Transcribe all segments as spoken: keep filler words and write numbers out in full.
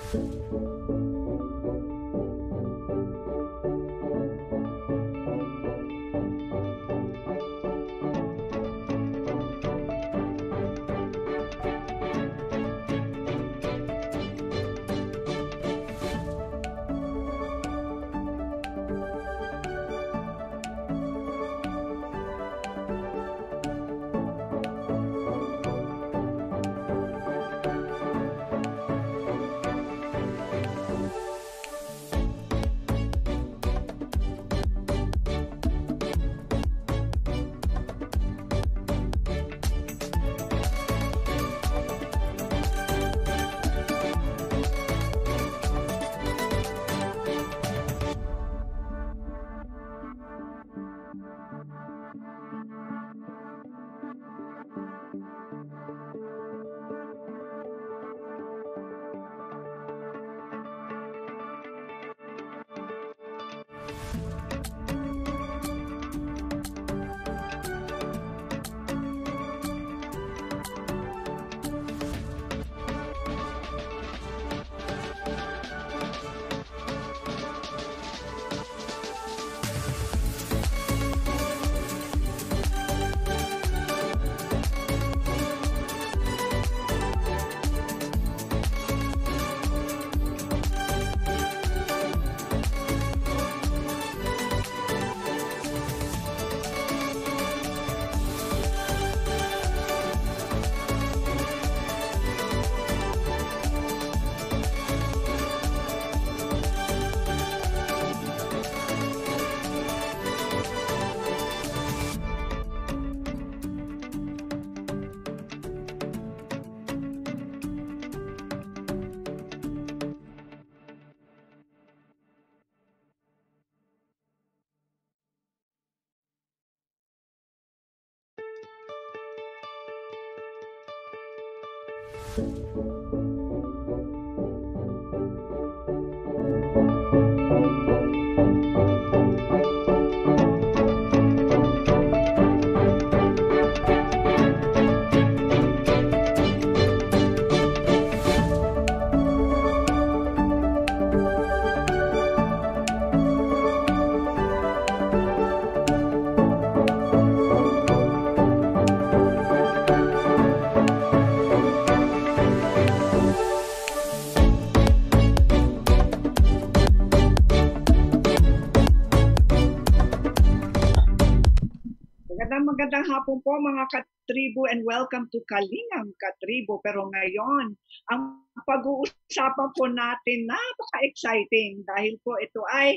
Magandang hapon po mga katribo and welcome to Kalingam Katribo. Pero ngayon, ang pag-uusapan po natin napaka-exciting dahil po ito ay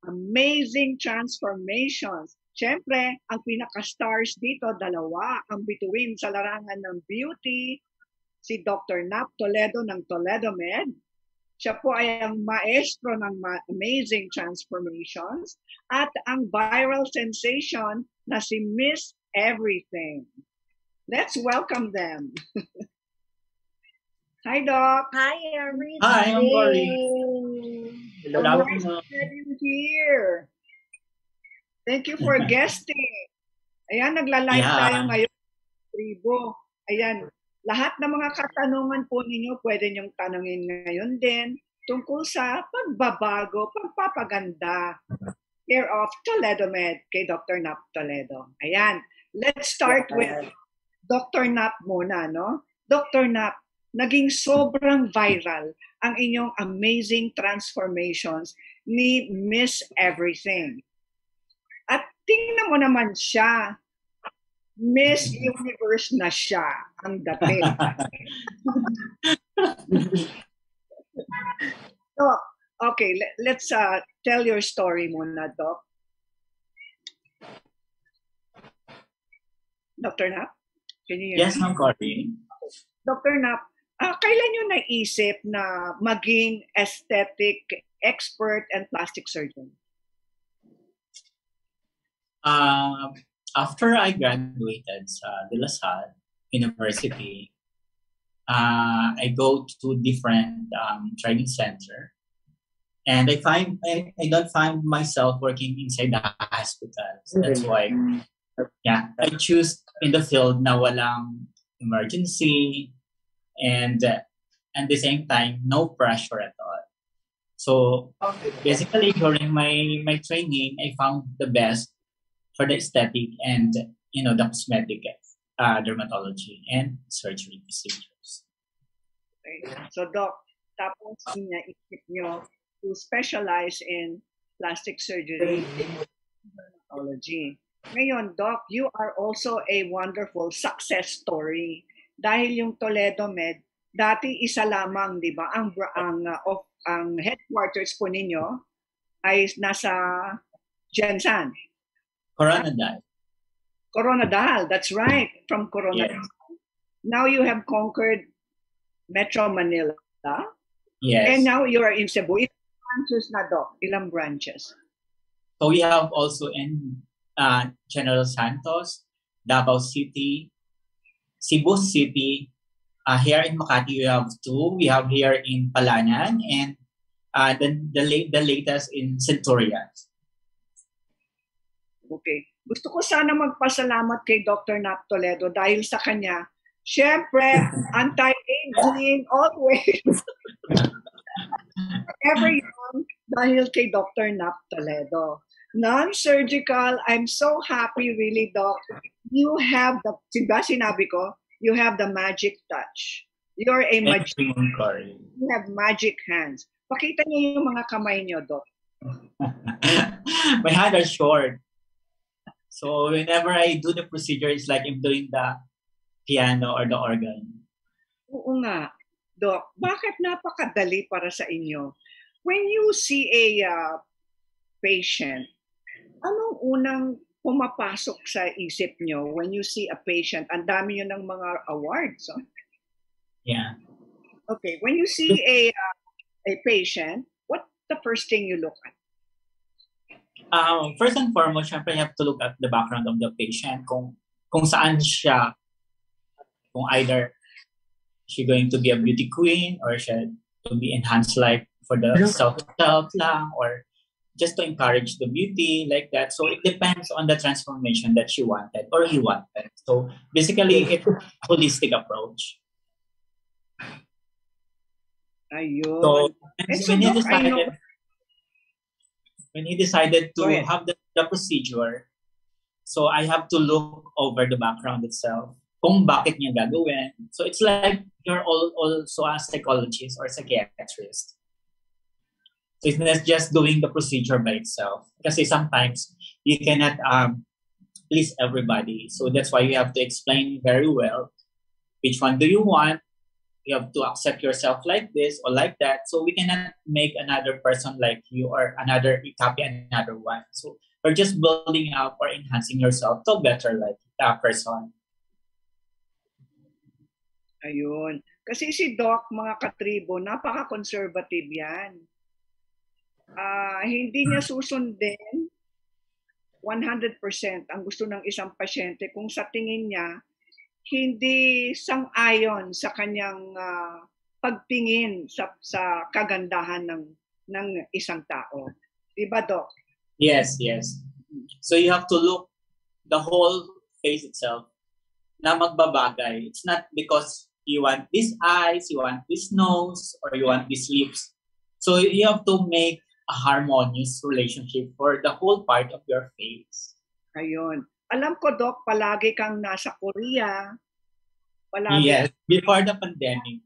amazing transformations. Siyempre, ang pinaka-stars dito, dalawa, ang bituin sa larangan ng beauty, si Doctor Nap Toledo ng ToledoMed. Siya po ay ang maestro ng amazing transformations at ang viral sensation na si Miss Everything. Let's welcome them. Hi, Doc. Hi, everything. Hi, I'm Cory. Hello. Nice to have you here. Thank you for guesting. Ayan, nagla-live yeah. tayo ngayon. Tribo. Ayan, lahat ng mga katanungan po ninyo, pwede niyong tanungin ngayon din tungkol sa pagbabago, pagpapaganda. Care of ToledoMed kay Doctor Nap Toledo. Ayan. Let's start with Doctor Nap muna, no? Doctor Nap, naging sobrang viral ang inyong amazing transformations ni Miss Everything. At tingnan mo naman siya, Miss Universe na siya ang dating. So, okay, let, let's uh, tell your story muna, Doc. Doctor Nap? Can you hear yes, ma'am, Cory. Doctor Nap, uh, kailan nyo naisip na maging aesthetic expert and plastic surgeon? Uh, after I graduated sa De La Salle University, uh, I go to different um, training center. And I find I, I don't find myself working inside the hospitals. That's why, yeah, I choose in the field na walang emergency, and uh, and at the same time, no pressure at all. So basically, during my, my training, I found the best for the aesthetic and, you know, the cosmetic uh, dermatology and surgery procedures. Okay. So, Doc, tapos iniisip nyo to specialize in plastic surgery and dermatology. Ngayon, Doc, you are also a wonderful success story. Dahil yung ToledoMed, dati isa lamang, di ba? Ang, ang, uh, of, ang headquarters po ninyo ay nasa Jensan. Coronadal. Coronadal, that's right, from Coronadal. Yes. Now you have conquered Metro Manila. Yes. And now you are in Cebu. Ilang branches na, Doc? Ilang branches? So we have also in uh, General Santos, Davao City, Cebu City. Uh, here in Makati, we have two. We have here in Palanan and uh, the, the, late, the latest in Centurion. Okay. Gusto ko sana magpasalamat kay Doctor Nap Toledo dahil sa kanya, syempre, anti-aging always. Ever young dahil kay Doctor Nap Toledo. Non-surgical, I'm so happy really, Doc. You have the, diba sinabi ko, you have the magic touch. You're a magic. You have magic hands. Pakita niyo yung mga kamay niyo, Doc. My hands are short. So whenever I do the procedure, it's like I'm doing the piano or the organ. Oo nga. Doc, bakit napakadali para sa inyo? When you see a uh, patient, anong unang pumapasok sa isip nyo when you see a patient? Ang dami nyo ng mga awards. Oh? Yeah. Okay, when you see a uh, a patient, what's the first thing you look at? Um, first and foremost, syempre you have to look at the background of the patient. Kung kung saan siya, kung either she going to be a beauty queen or siya to be enhanced like for the self-self lang or just to encourage the beauty like that. So it depends on the transformation that she wanted or he wanted. So basically, it's a holistic approach. Ayun. So, and so when, he Doc, decided, I know, when he decided to have the, the procedure, so I have to look over the background itself, kung bakit niya gagawin. So it's like you're all, also a psychologist or psychiatrist. So it's not just doing the procedure by itself. Kasi sometimes you cannot um, please everybody. So that's why you have to explain very well which one do you want. You have to accept yourself like this or like that. So we cannot make another person like you or another copy another one. So we're just building up or enhancing yourself to better like that person. Ayun. Kasi si Doc, mga katribo, napaka-conservative yan. Uh, hindi niya susundin one hundred percent ang gusto ng isang pasyente kung sa tingin niya hindi sang-ayon sa kanyang uh, pagtingin sa sa kagandahan ng ng isang tao. Diba, Doc? Yes, yes. So you have to look the whole face itself na magbabagay. It's not because you want these eyes, you want this nose, or you want these lips. So you have to make a harmonious relationship for the whole part of your face. Ayun. Alam ko, Doc, palagi kang nasa Korea. Palagi. Yes, before the pandemic.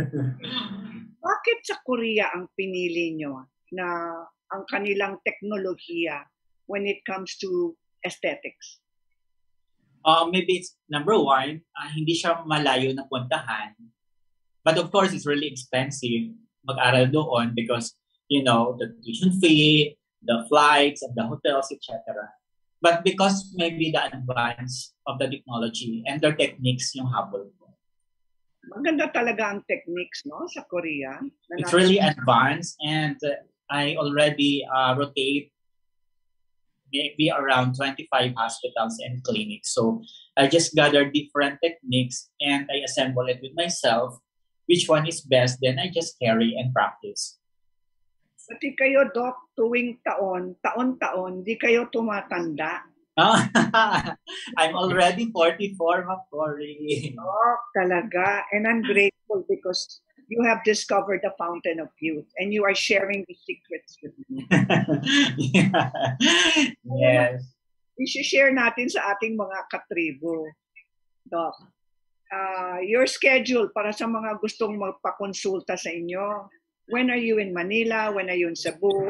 Bakit sa Korea ang pinili nyo na ang kanilang teknolohiya when it comes to aesthetics? Uh, maybe it's number one, uh, hindi siya malayo na puntahan. But of course, it's really expensive mag-aral doon because, you know, the tuition fee, the flights, and the hotels, et cetera. But because maybe the advance of the technology and their techniques yung habol ko. Maganda talaga ang techniques, no, sa Korea. It's really advanced and uh, I already uh, rotate maybe around twenty-five hospitals and clinics. So I just gather different techniques and I assemble it with myself. Which one is best, then I just carry and practice. Pati kayo, Doc, tuwing taon, taon-taon, di kayo tumatanda. I'm already forty-four, Macquarie. Oh, talaga. And I'm grateful because you have discovered the fountain of youth and you are sharing the secrets with me. Yeah. Yes. I-share natin sa ating mga katribo. Doc, uh, your schedule para sa mga gustong magpakonsulta sa inyo. When are you in Manila? When are you in Cebu?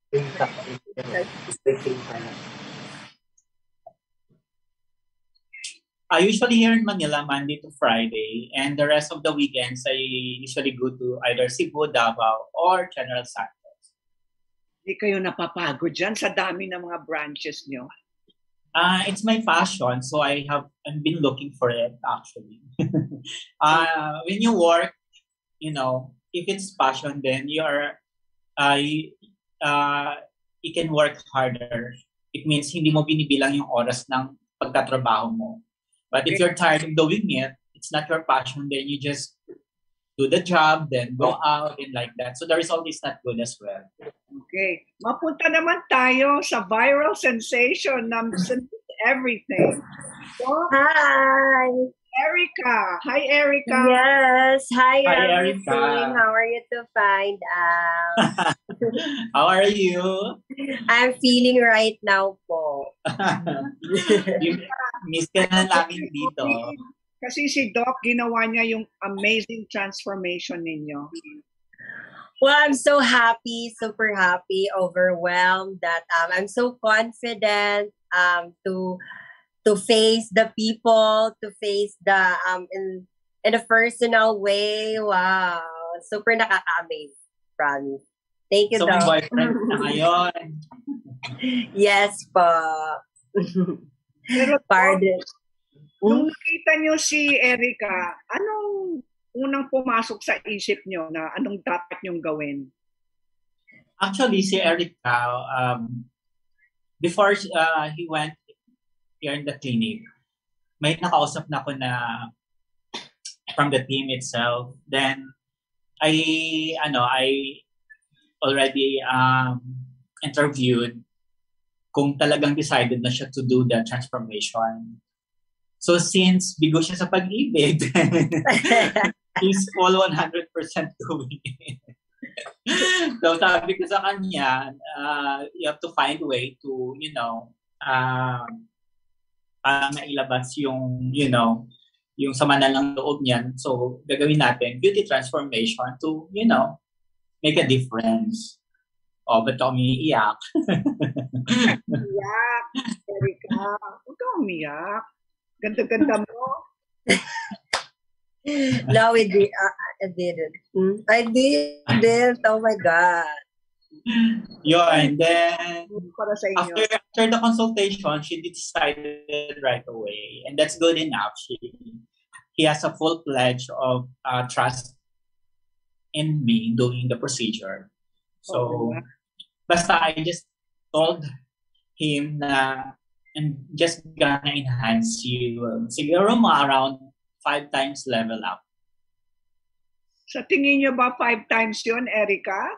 I usually here in Manila, Monday to Friday, and the rest of the weekends, I usually go to either Cebu, Davao, or General Santos. Hindi kayo napapagod dyan sa dami ng mga branches nyo? Uh, it's my passion, so I have I've been looking for it actually. uh, when you work, you know, if it's passion, then you are, uh, you, uh, you can work harder. It means hindi mo binibilang yung oras ng pagtatrabaho mo. But if you're tired of doing it, it's not your passion, then you just do the job, then go out and like that. So the result is not good as well. Okay. Mapunta naman tayo sa viral sensation ng everything. So, hi! Erica. Hi, Erica. Yes. Hi, Hi, everything. Erica. How are you to find out? How are you? I'm feeling right now po. Miss ka na namin dito. Kasi si Doc, ginawa niya yung amazing transformation ninyo. Well, I'm so happy, super happy, overwhelmed that um, I'm so confident um, to to face the people, to face the um in in a personal way. Wow, super nakaka-amaze, promise. Thank you, So may Doc. boyfriend na ngayon. Yes po. Pero Pardon. nung nakita niyo si Erica, anong unang pumasok sa isip niyo na anong dapat niyong gawin? Actually, si Erica, um, before uh, he went here in the clinic, may nakausap na ako na from the team itself. Then, I, ano, I already um, interviewed kung talagang decided na siya to do the transformation. So since bigo siya sa pag-ibig, he's full one hundred percent doing it. So sabi ko sa kanya, uh, you have to find a way to, you know, uh, para mailabas yung, you know, yung sama na lang loob niyan. So gagawin natin beauty transformation to, you know, make a difference. Oh, ba't ako umiiyak? Umiyak, Erica. Huwag ka umiyak. Ganda-ganda mo. No, we did. Uh, I didn't. Hmm? I did. Oh my God. Yun, then Para sa inyo. after, after the consultation, she decided right away. And that's good enough. She, he has a full pledge of uh, trust in me doing the procedure. So, Oh, basta I just told him na I'm just gonna enhance you. Siguro mo around five times level up. sa tingin niyo ba five times yun, Erica?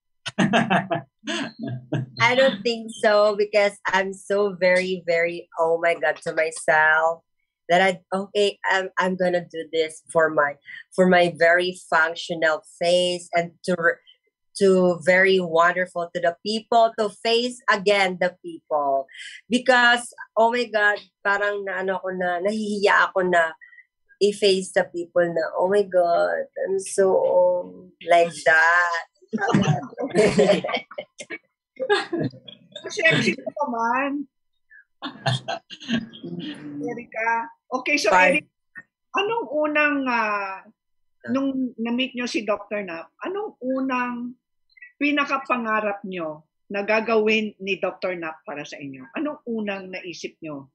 I don't think so because I'm so very, very, oh my God, to myself that I, okay, I'm, I'm gonna do this for my, for my very functional face and to, to very wonderful to the people, to face again the people. Because, oh my God, parang na ano ko na, nahihiya ako na i-face the people na, oh my God, I'm so like that. Sexy ko naman. Erica. Okay, so Pardon. Erica, anong unang, uh, nung na-meet nyo si Doctor Nap, anong unang pinakapangarap nyo na gagawin ni Doctor Nap para sa inyo? Anong unang naisip nyo?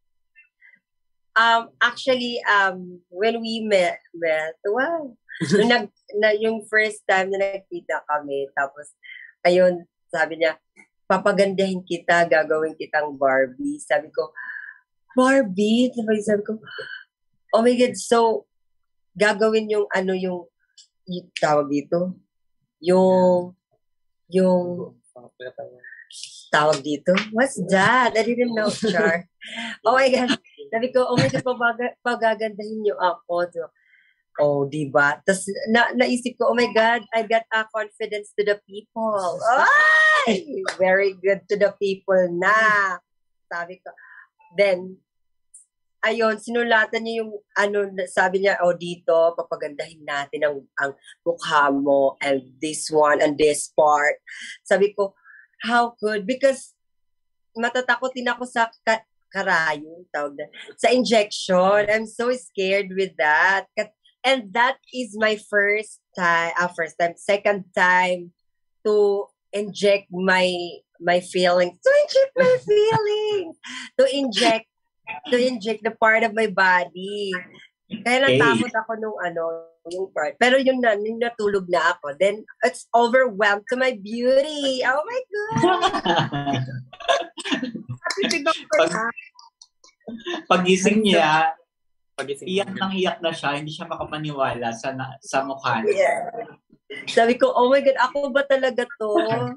Um, actually, um, when we met, met wow, nung nag, na, yung first time na nagkita kami, tapos, ayun, sabi niya, papagandahin kita, gagawin kitang Barbie. Sabi ko, Barbie? Sabi, sabi ko, oh my God, so, gagawin yung, ano, yung, yung tawag dito, yung, yung, tawag dito? What's that? I didn't know, Char. Oh my God. Sabi ko, oh my God, pag- pagagandahin niyo ako. So, Oh, diba? Tapos na, naisip ko, oh my God, I got a confidence to the people. Ay! Very good to the people na. Sabi ko. Then, ayun, sinulatan niya yung, ano, sabi niya, oh, dito, papagandahin natin ang, ang mukha mo and this one and this part. Sabi ko, how good? Because matatakot din ako sa ka- karayo, tawag na, sa injection. I'm so scared with that. And that is my first time, uh, first time, second time to inject my my feelings. To inject my feelings! To inject to inject the part of my body. Kaya natakot ako nung ano, yung part. Pero yun na, yung natulog na ako. Then, it's overwhelmed to my beauty. Oh my God! Happy si Doctor Pag, pagising niya, pagising iyak nang iyak na siya, hindi siya makapaniwala sa na, sa mukha niya. Yeah. Sabi ko, oh my God, ako ba talaga to?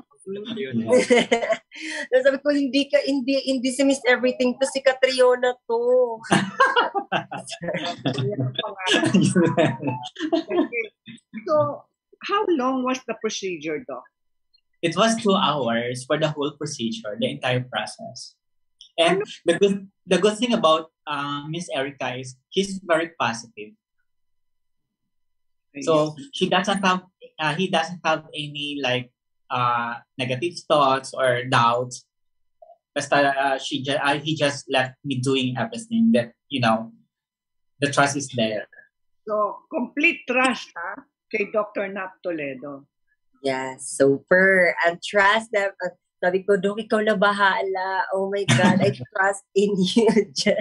Sabi ko, hindi ka, hindi, hindi si Miss Everything to, si Catriona to. So, how long was the procedure, Doc? It was two hours for the whole procedure, the entire process. And the good, the good thing about uh, Miss Erica is she's very positive. So she doesn't have, uh, he doesn't have any like uh, negative thoughts or doubts. Basta uh, she just, uh, he just left me doing everything that, you know, the trust is there. So complete trust, ha, kay Doctor Nap Toledo. Yes, super. And trust them. Uh, sabi ko, Dok, ikaw na bahala. Oh my God, I trust in you. So,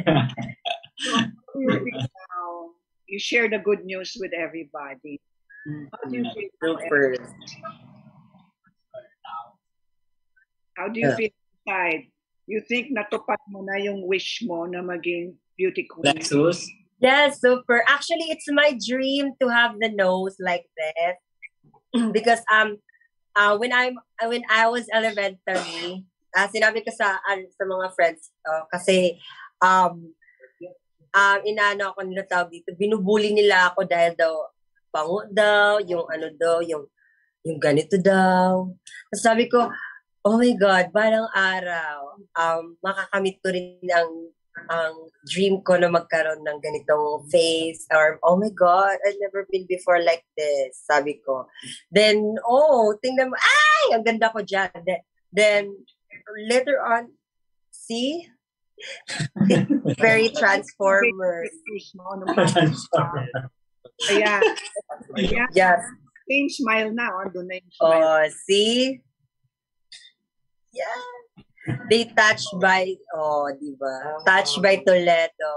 now, you share the good news with everybody. How do you feel? Super. How do you feel inside? You think natupad mo na yung wish mo na maging beauty queen? Lexus? Yes, super. Actually, it's my dream to have the nose like this. Because um uh when I'm when I was elementary, uh, sinabi ko sa uh, sa mga friends uh, kasi um um inaano ako nila tawag dito, binubuli nila ako dahil daw pango daw, yung ano daw, yung yung ganito daw. Tapos sabi ko, oh my God, balang araw um makakamit ko rin ang ang dream ko na magkaroon ng ganitong face, or oh my God, I've never been before like this, sabi ko. Then, oh, tingnan mo, ay, ang ganda ko dyan. Then, then later on, see? Very transformer. Ayan. Ayan. Yes. Same smile na, oh, doon na yung smile. Oh, see? Yeah. They touched by, oh, diba? Touched by Toledo.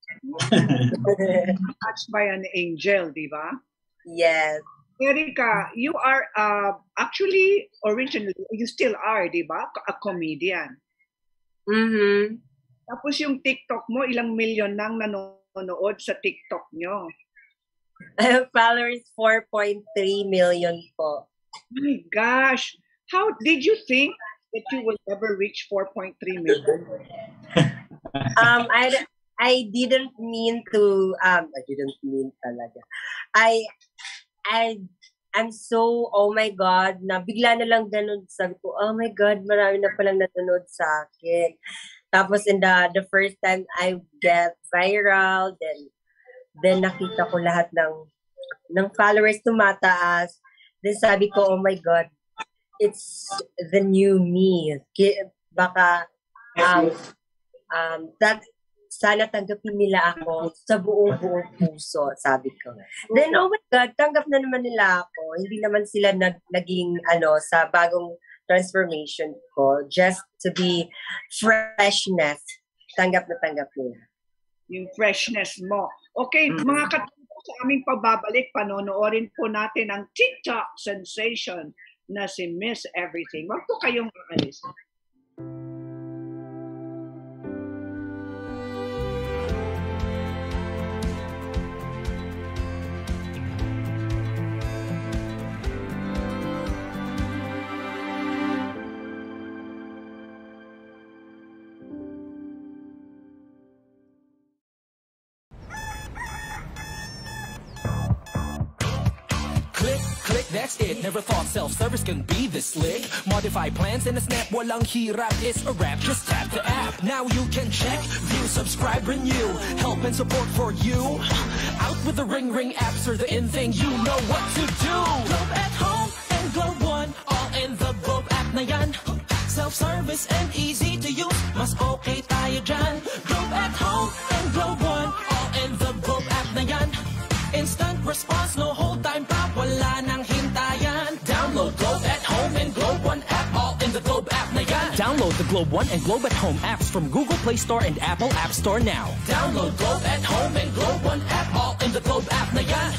Touched by an angel, diba? Yes. Erica, you are uh, actually, originally, you still are, diba? A comedian. Mm-hmm. Tapos yung TikTok mo, ilang milyon nang nanonood sa TikTok nyo. Followers, four point three million po. My gosh. How did you think that you will ever reach four point three million? um, I, I didn't mean to, um, I didn't mean talaga. I, I, I'm so, oh my God, na bigla na lang ganun. Sabi ko, oh my God, marami na palang nanonood sa akin. Tapos in the, the first time I get viral, then, then nakita ko lahat ng, ng followers tumataas. Then sabi ko, oh my God, it's the new me. Baka, um, um, that, sana tanggapin nila ako sa buong-buong puso, sabi ko. Then, oh my God, tanggap na naman nila ako. Hindi naman sila nag, naging, ano, sa bagong transformation ko. Just to be freshness. Tanggap na tanggap nila. Yung freshness mo. Okay, mm-hmm. Mga katuto sa aming pababalik, panonoorin po natin ang TikTok sensation na si Miss Everything. Wag po kayong aalis. click, that's it. Never thought self-service can be this slick. Modify plans in a snap, walang hirap, it's a wrap. Just tap the app, now you can check, view, subscribe, renew. Help and support for you. Out with the Ring Ring apps or the in thing, you know what to do. Globe at home and Globe One, all in the Globe app na yan. Self-service and easy to use, mas okay tayo dyan. Globe at home and Globe One, all in the Globe app na yan. Instant response, no hold time pa, wala nang hintayan. Download Globe at home and Globe One app, all in the Globe app na yan. Download the Globe One and Globe at Home apps from Google Play Store and Apple App Store now. Download Globe at home and Globe One app, all in the Globe app na yan.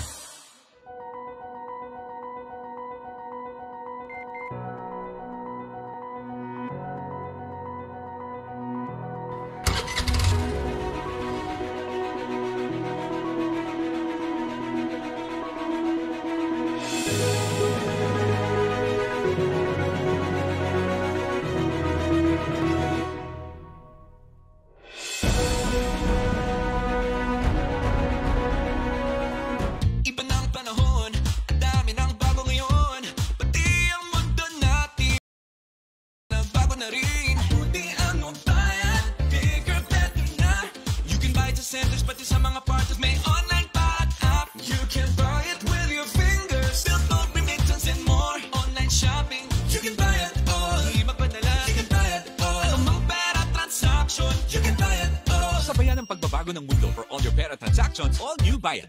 Ng mundo for all your pera transactions, all new Bayan.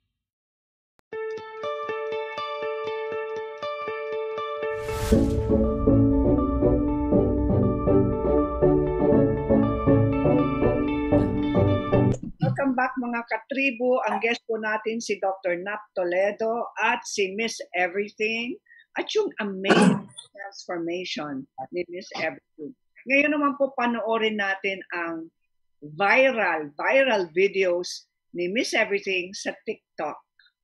Welcome back mga katribu. Ang guest po natin si Doctor Nap Toledo at si Miss Everything at yung amazing transformation ni Miss Everything. Ngayon naman po panoorin natin ang viral, viral videos ni Miss Everything sa TikTok.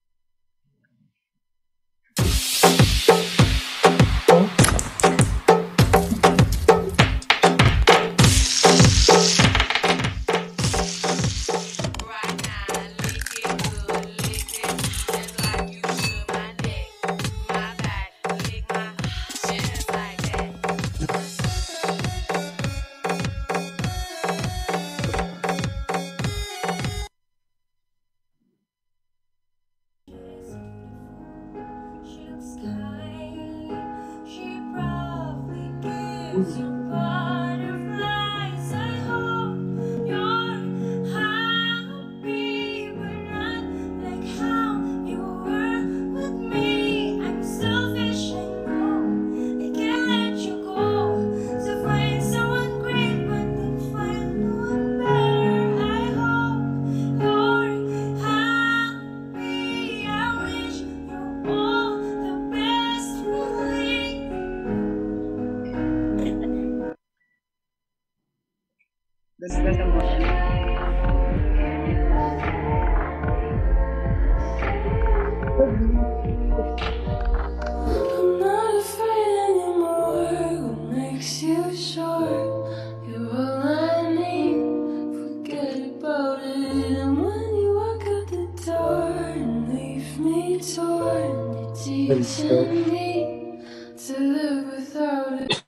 Ganda naman. I'm not afraid anymore. What makes you sure you're all I need? Forget about it. And when you walk out the door and leave me torn, you're teaching me to live without it.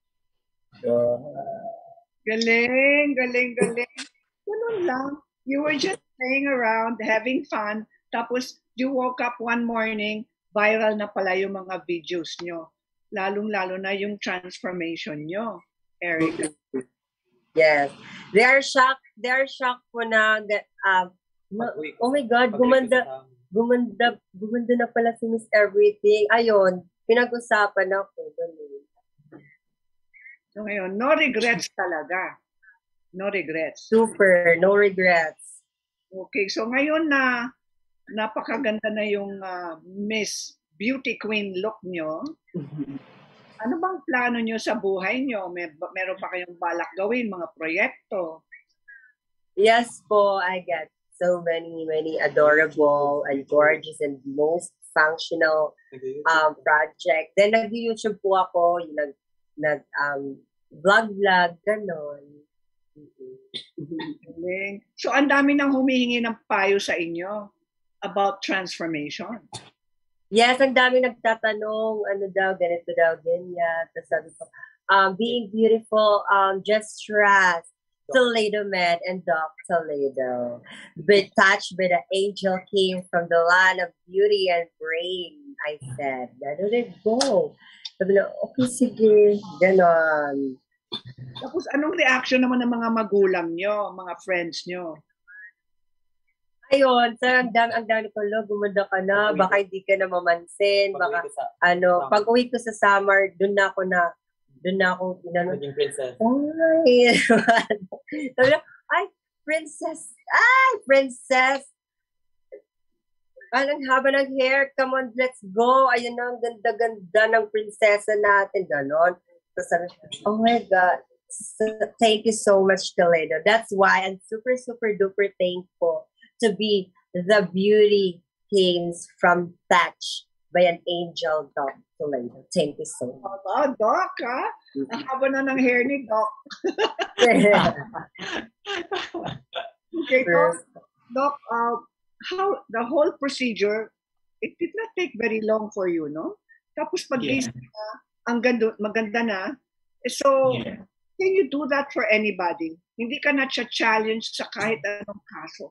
Galing, galing, galing. Ganun lang. You were just playing around, having fun, tapos you woke up one morning, viral na pala yung mga videos nyo. Lalong-lalo na yung transformation nyo, Erica. Yes. They are shocked. They are shocked po na that, um, oh my God, gumanda, gumanda, gumanda na pala si Miss Everything. Ayun, pinag-usapan ako. Ganun. So ngayon, no regrets talaga. No regrets. Super, no regrets. Okay, so ngayon na napakaganda na yung uh, Miss Beauty Queen look nyo. Ano bang plano nyo sa buhay nyo? Mer meron pa kayong balak gawin, mga proyekto? Yes po, I get so many, many adorable and gorgeous and most functional um, project. Then nag-YouTube po ako, yung nag nag um vlog vlog ganon. So ang dami nang humihingi ng payo sa inyo about transformation. Yes, ang dami nagtatanong, ano daw, ganito daw, ganyan. Tapos sabi ko, um, being beautiful, um, just trust ToledoMed and Doc Toledo. But touched by the angel came from the land of beauty and brain, I said. Let it go. Sabi na, okay, sige. Ganon. Tapos anong reaction naman ng mga magulang nyo, mga friends nyo? Ayun, so ang dami, ang dami ko, lo, gumanda ka na, baka hindi ka na mamansin, baka, ano, pag uwi ko sa summer, dun na ako na, dun na ako, inano, Naging princess. ay, sabi na, ay, princess, ay, princess, anong haba ng hair, come on, let's go, ayun na, ang ganda-ganda ng prinsesa natin, ganon. So sabi, oh my God, so, thank you so much, Toledo. That's why I'm super, super duper thankful to be the beauty kings from Thatch by an angel, Doc Toledo. Thank you so much. Oh, Doc, ha? Ang haba na ng hair ni Doc. Okay, Doc, Doc uh, how the whole procedure, it did not take very long for you, no? Tapos pag-isip Yeah. na, ang ganda, maganda na. So, Yeah. can you do that for anybody? Hindi ka na siya challenge sa kahit anong kaso.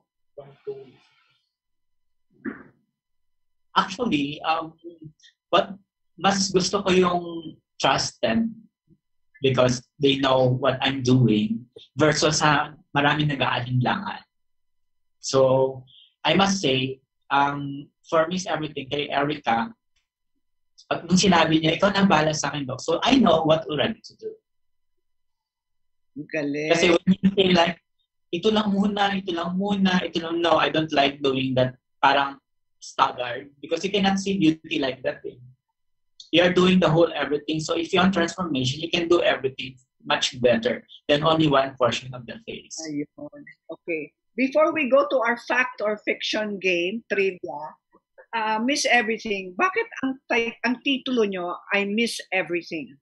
Actually, um, but mas gusto ko yung trust them because they know what I'm doing versus sa maraming nag-aalinlangan. So, I must say, um, for Miss Everything, kay Erica, pag nung sinabi niya, ikaw nang bahala sa akin, Doc. So, I know what already to do. Galing. Kasi when you say like, ito lang muna, ito lang muna, ito lang, no, I don't like doing that parang staggered because you cannot see beauty like that. Eh. You are doing the whole everything. So if you want transformation, you can do everything much better than only one portion of the face. Ayun. Okay. Before we go to our fact or fiction game, trivia, uh, Miss Everything, bakit ang, ang titulo nyo ay Miss Everything?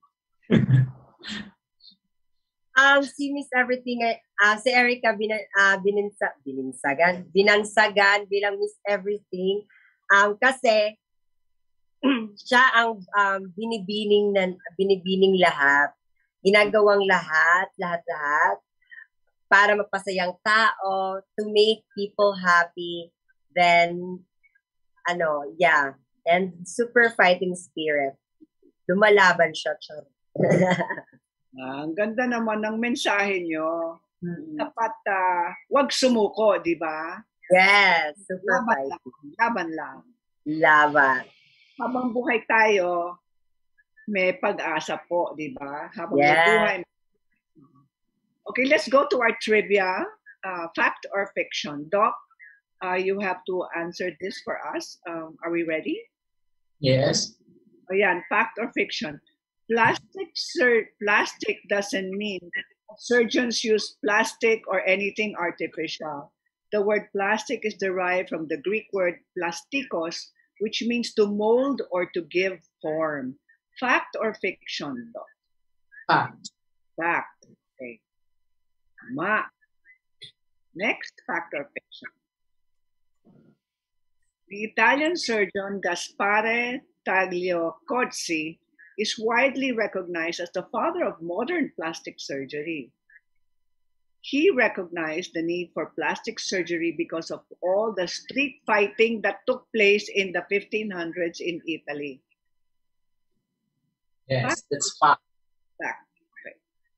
Um, si Miss Everything, uh, si Erica bin, uh, bininsa, bininsagan, binansagan bilang Miss Everything. Um, kasi siya ang um, binibining na, binibining lahat, ginagawang lahat, lahat-lahat para mapasayang tao, to make people happy. Then, ano, yeah, and super fighting spirit. Lumalaban siya, char. Ah, ang ganda naman ng mensahe nyo. Mm-hmm. Dapat uh, wag sumuko, di ba? Yes, super laban fighting. lang, laban lang. Laban. Habang buhay tayo, may pag-asa po, di ba? Habang yes. may buhay. Okay, let's go to our trivia. Uh, fact or fiction? Doc, uh, you have to answer this for us. Um, are we ready? Yes. Ayan, fact or fiction? Plastic, sur- plastic doesn't mean surgeons use plastic or anything artificial. The word plastic is derived from the Greek word plastikos, which means to mold or to give form. Fact or fiction? Doc? Fact. Fact. Okay. Ma. Next, fact or fiction? The Italian surgeon Gaspare Tagliacozzi is widely recognized as the father of modern plastic surgery. He recognized the need for plastic surgery because of all the street fighting that took place in the fifteen hundreds in Italy. Yes, fact? That's fact. Fact. Okay.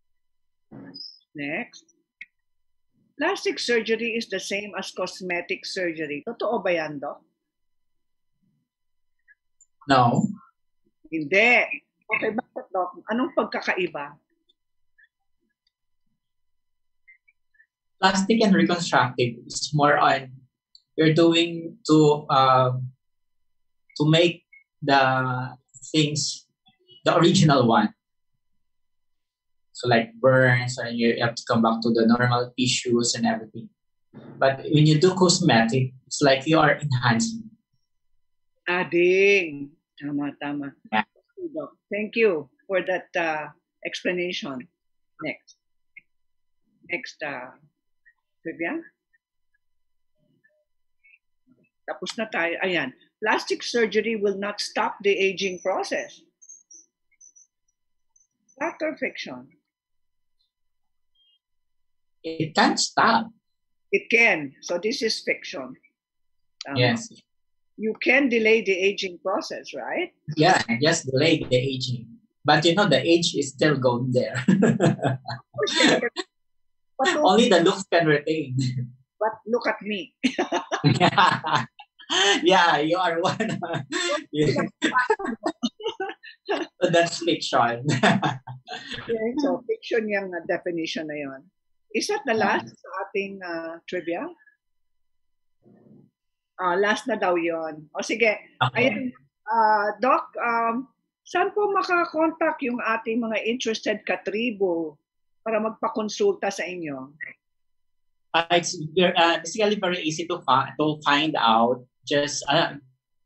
Next. Plastic surgery is the same as cosmetic surgery. Totoo ba yan, Doc? No. Hindi. Okay, bakit, Doc? Anong pagkakaiba? Plastic and reconstructive is more on you're doing to uh, to make the things the original one. So like burns, and you have to come back to the normal tissues and everything. But when you do cosmetic, it's like you are enhancing. Adding. Tama, tama. Yeah. Thank you for that uh, explanation. Next. Next, uh, trivia. Tapos na tayo. Ayan. plastic surgery will not stop the aging process. Fact or fiction? It can't stop. It can. So this is fiction. Um, Yes. You can delay the aging process, right? Yeah, just delay the aging. But you know, the age is still going there. But look, Only the looks can retain. but look at me. Yeah, yeah, you are one. So that's fiction. Okay, so fiction yung uh, definition na yun. Is that the last sa ating uh, trivia? Ah, last na daw yun. O sige, ayun, uh, Doc, um, saan po makakontakt yung ating mga interested katribo para magpakonsulta sa inyo? Uh, it's uh, basically very easy to, fi- to find out. Just uh,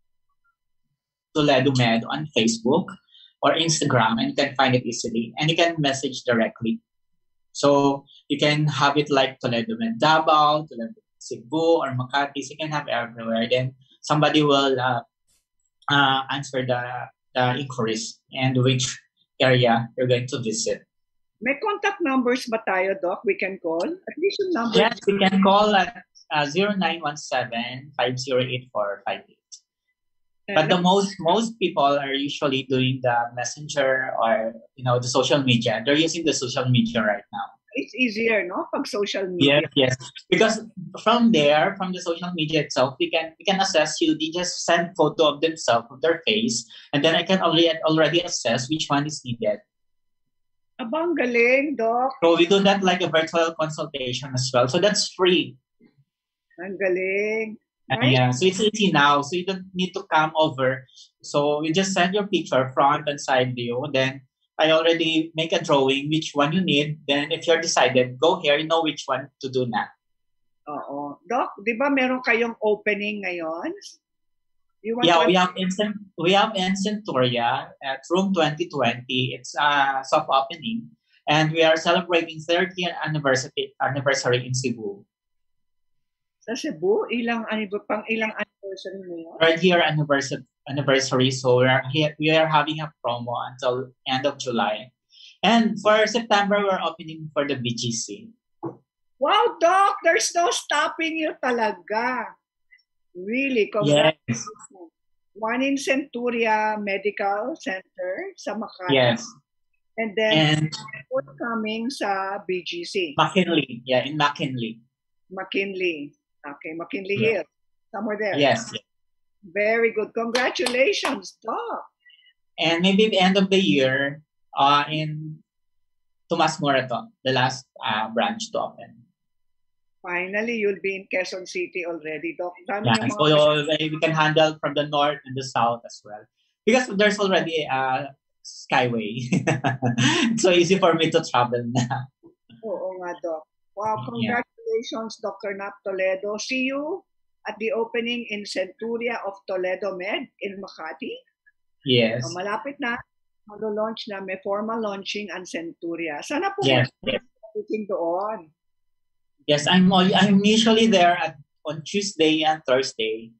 ToledoMed on Facebook or Instagram, and you can find it easily. And you can message directly. So you can have it like ToledoMed Davao, ToledoMed Cebu, or Makati. So you can have everywhere. Then somebody will uh, uh, answer the, the inquiries and which area you're going to visit. May contact numbers ba tayo, Doc? We can call? At least yung number. Yes, you can call at uh, zero nine one seven, five zero eight four five eight. But the most most people are usually doing the messenger or you know the social media. They're using the social media right now. It's easier, no? Pag social media. Yes, yes. Because from there, from the social media itself, we can we can assess you. They just send photo of themselves, of their face, and then I can already already assess which one is needed. Abang galing, Doc. So we do that like a virtual consultation as well. So that's free. Ang galing. Uh, Right? yeah, so it's easy now. So you don't need to come over. So you just send your picture, front and side view. Then I already make a drawing which one you need. Then if you're decided, go here. You know which one to do na. Oo. Doc, di ba meron kayong opening ngayon? You want Yeah, to- we have instant. We have in Centuria at room twenty twenty. It's a soft opening, and we are celebrating thirtieth anniversary anniversary in Cebu. Sa Cebu, ilang anib- pang ilang anniversary mo yun? Third year anniversary anniversary. So we are here. We are having a promo until end of July, and for September we're opening for the B G C. Wow, Doc, there's no stopping you talaga. Really, Yes, congratulations. One in Centuria Medical Center sa Makati. yes, And then, and forthcoming sa B G C, McKinley. Yeah, in McKinley. McKinley. Okay, McKinley Yeah. Hill. Somewhere there. Yes, Very good. Congratulations, Doc. and maybe the end of the year, uh, in Tomas Morato, the last uh, branch to open. Finally, you'll be in Quezon City already, Doc. Dami Yeah, yung so mga- uh, we can handle from the north and the south as well. Because there's already a skyway. It's so easy for me to travel now. Oo nga, Doc. Wow, Yeah. congratulations, Doctor Nap Toledo. See you at the opening in Centuria of ToledoMed in Makati. Yes. So, malapit na. Mag-launch na. May formal launching ang Centuria. Sana po Yes. Yes. meeting doon. Yes, I'm all, I'm usually there at on Tuesday and Thursday.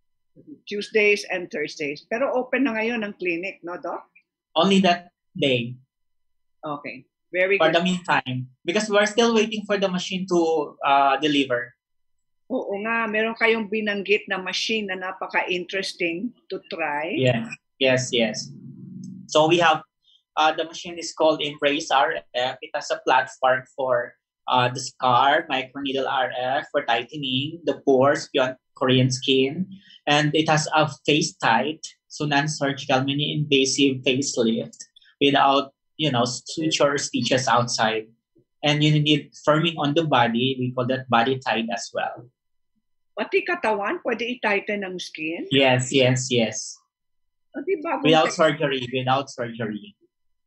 Tuesdays and Thursdays. Pero open na ngayon ang clinic, no, Doc? Only that day Okay. Very for good. the meantime. Because we're still waiting for the machine to uh, deliver. Oo nga, meron kayong binanggit na machine na napaka-interesting to try. Yes. Yes, yes. So we have uh, the machine is called Embrace R F. It has a platform for uh, the scar, microneedle R F for tightening the pores beyond Korean skin, and it has a face tight, so non-surgical, mini-invasive facelift without you know suture stitches outside, and you need firming on the body. We call that body tight as well. Pati katawan, pwede i-tighten ang skin. Yes, yes, yes. Pati bagong Without tech- surgery, without surgery.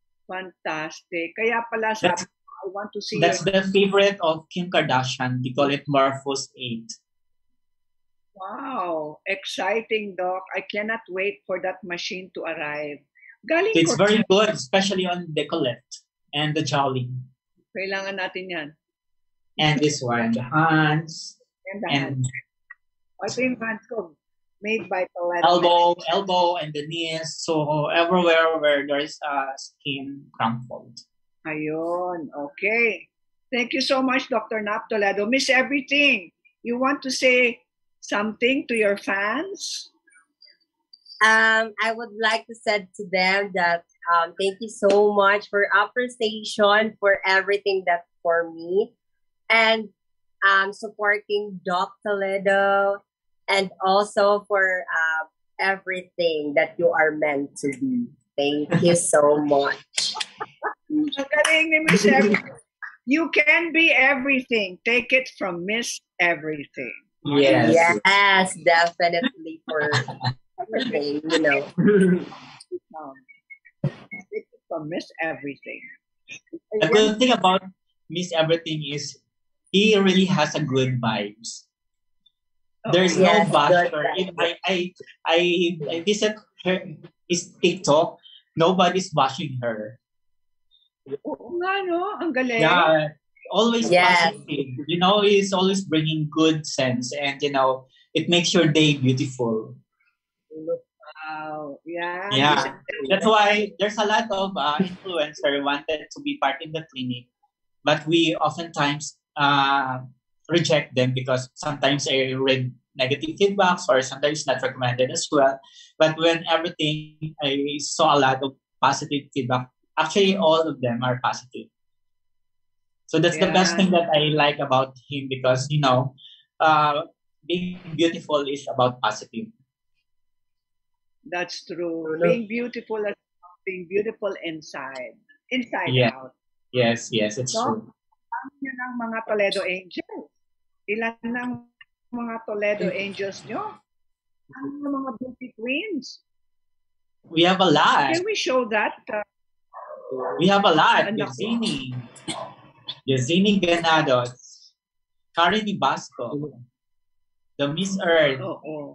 Fantastic. Kaya pala sabi That's- ko, I want to see That's your... the favorite of Kim Kardashian. We call it Morphos eight. Wow, exciting, Doc. I cannot wait for that machine to arrive. Galing It's ko, very good, especially on decollet and the jowling. kailangan natin yan. And this one, the hands, And the hands. and O, ito yung hands ko. made by Toledo. elbow, elbow, and the knees. So everywhere where there is a skin crumpled. Ayun, okay. Thank you so much, Doctor Nap Toledo. Miss Everything, you want to say something to your fans? Um, I would like to say to them that um, thank you so much for appreciation for everything that for me and um, supporting Doc Toledo and also for uh, everything that you are meant to be. Thank you so much. Ang galing ni Miss Everything. You can be everything. Take it from Miss Everything. Yes. Yes, definitely for everything, you know. Um, take it from Miss Everything. The good thing about Miss Everything is he really has a good vibes. There's Yes, no basher. good I, I, I, I visit her, his TikTok. Nobody's bashing her. Oo nga, no? Ang galing. Yeah, always Yes. positive. You know, he's always bringing good sense, and you know, it makes your day beautiful. Wow. Yeah. Yeah, that's why there's a lot of uh, influencer wanted to be part in the clinic, but we oftentimes uh, reject them because sometimes I read negative feedbacks or sometimes not recommended as well. But when everything, I saw a lot of positive feedback. Actually, all of them are positive. So that's the best Yeah. thing that I like about him because, you know, uh, being beautiful is about positive. That's true. Being beautiful is being beautiful inside. Inside Yeah. out. Yes, yes, it's So, true. ano yun ang mga Toledo Angels? Ilan ng mga Toledo Angels nyo? Ano yung mga beauty queens? We have a lot. Can we show that? Uh, We have a lot. Anak ko. Yazini. Yazini Ganados. Karen Basco. The Miss Earth. Oo.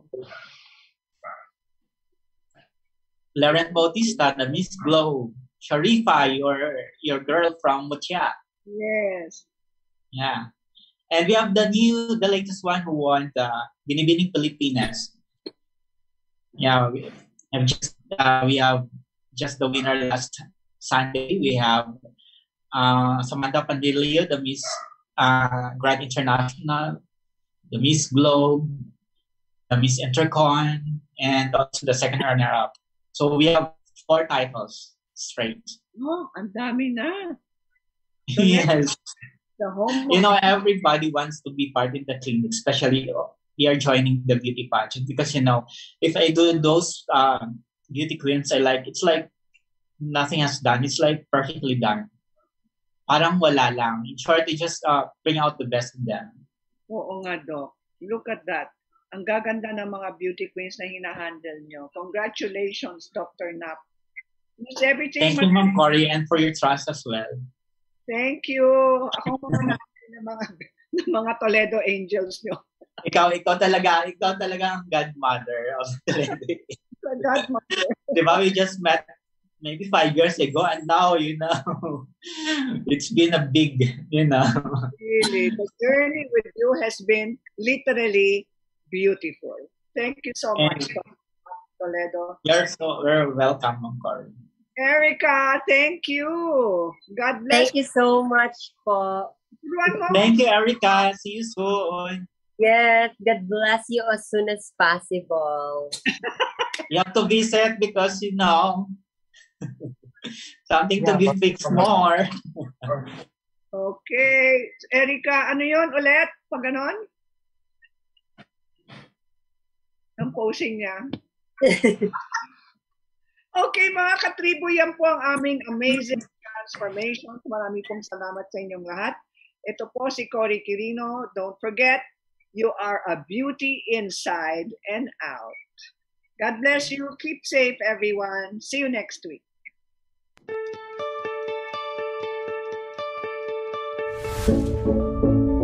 Lauren Bautista, the Miss Glow. Sharifa, your your girl from Mutia. Yes. Yeah. And we have the new, the latest one who won the Binibining Pilipinas. Yeah, we have just uh, we have just the winner last Sunday. We have uh, Samantha Pandilio, the Miss uh, Grand International, the Miss Globe, the Miss Intercon, and also the second runner-up. So we have four titles straight. Oh, ang dami na. Yes. The home You know, everybody wants to be part in the clinic, especially uh, we are joining the beauty pageant because, you know, if I do those uh, beauty queens, I like, it's like nothing has done. It's like perfectly done. Parang wala lang. In short, they just uh, bring out the best in them. Oo nga, Doc. Look at that. Ang gaganda ng mga beauty queens na hinahandle nyo. Congratulations, Doctor Nap. Miss Everything. Thank you, Ma'am Cory, and for your trust as well. Thank you. Ako mga ng mga ng mga Toledo Angels nyo. Ikaw, ikaw talaga, ikaw talaga ang godmother of Toledo. So, godmother. Diba, we just met maybe five years ago, and now, you know, it's been a big, you know. Really, the journey with you has been literally beautiful. Thank you so much, Toledo. You're so very welcome, Ma'am Cory. Erica, thank you. God bless. Thank you so much po. One more. Thank you, Erica. See you soon. Yes, God bless you as soon as possible. You have to visit because, you know, something to be fixed more. Okay. Erica, ano yun ulit? Pag ganon? Ang posing niya. Okay, mga katribo, yan po ang aming amazing transformation. Marami pong salamat sa inyong lahat. Ito po si Cory Quirino. Don't forget, you are a beauty inside and out. God bless you. Keep safe, everyone. See you next week. Thank you.